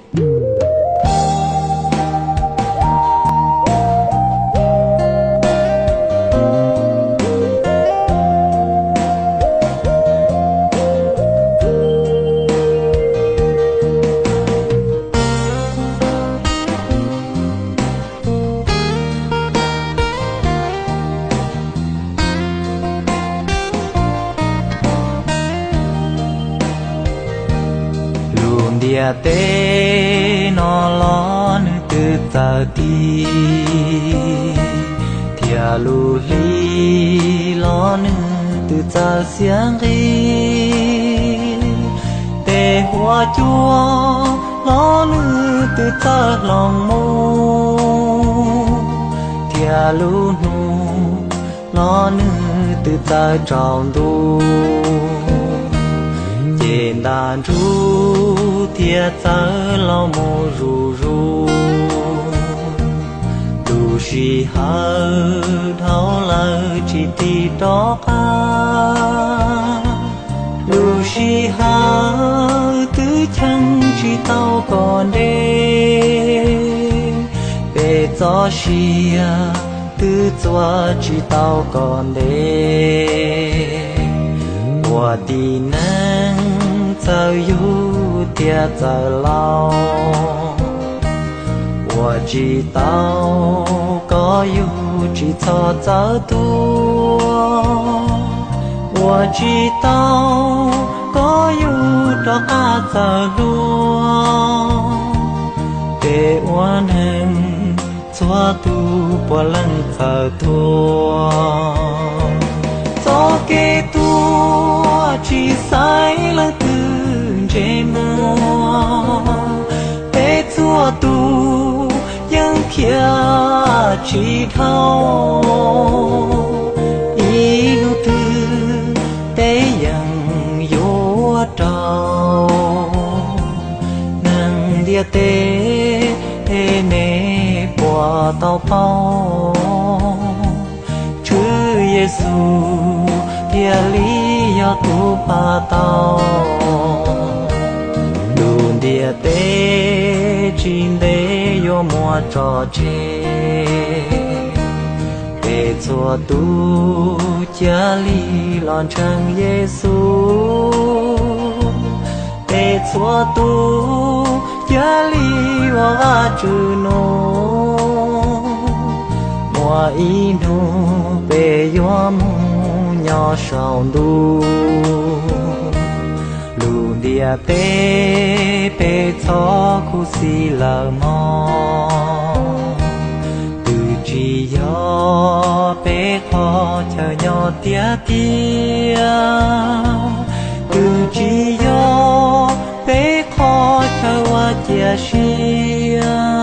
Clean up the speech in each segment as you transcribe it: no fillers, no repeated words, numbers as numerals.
địa tế nó lo nữ từ giờ đi thia lu li lo nữ từ giờ xiang ri tê hoa chúa lo nữ từ giờ lòng mô thia lu nu lo nữ từ giờ tròn tu trên đàn ru thiệt giờ lo mô ru ru tu sĩ hơ thấu lơ chỉ ti đó ca tu sĩ hơ tứ chân chỉ tao còn đê về gió xia tứ gió chỉ tao còn đê我的能早有点在老，我知道该有只错早多，我知道该有多阿早落，给我能做多不能早多，做给多。chỉ sai là từ chế mùa để chua tu yang kia chỉ thâu ý nu tư để yang yo trâu nang dia tê nê bỏ tao bao Chúa Giêsu dia li yo tu pa tao luôn dia tê chín đê yo mua trò chê để cho tu cha li lon chân Giêsu để cho tu cha li wa chư nô mua y nô về yo mu nhỏ sầu đu luôn địa tê bê cho khu xì lờ mò từ chỉ gió bê khó chờ nhỏ tia tia từ chỉ gió bê khó chờ qua chia xia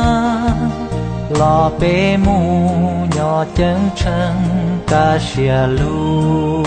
lo bê mù nhỏ chân chân ta xia lu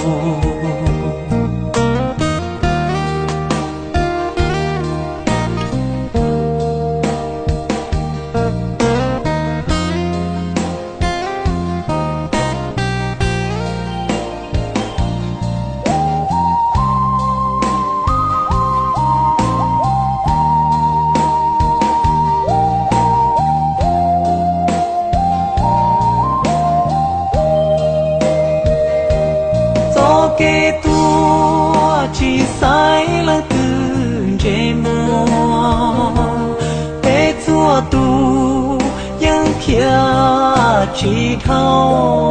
cái tua chỉ sai là từ chế mùa để chua tu yang kia chỉ thâu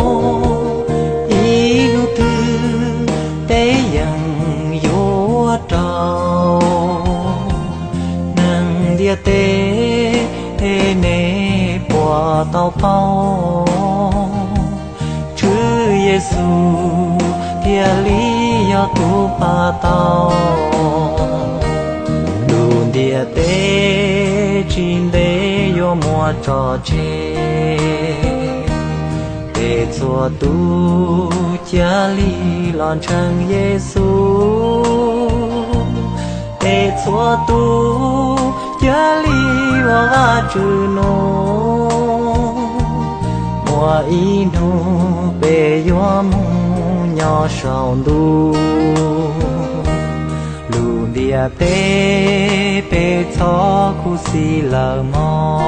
ý nu tư để yang yo trâu nang dia tê nê bỏ tao bao Chúa Giêsu dia li yo tu pa tao luôn dia tê chín đê yo mua trò chê để cho tu cha li lon chân Giêsu để cho tu cha li wa chư nô mua y nô bê yo mu nhỏ sầu đu luôn đi chia tê bê cho khu xì lờ mò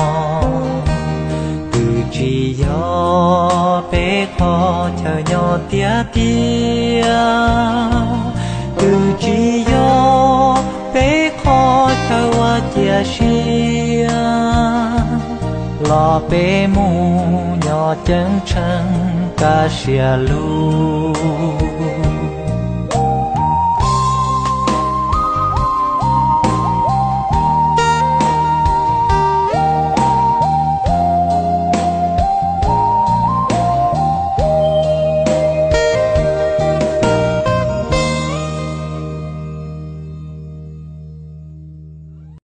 từ chỉ gió bê khó chờ nhỏ tia tia từ chỉ gió bê khó chờ qua chia xia lò bê mù nhỏ chân chân ca xia lu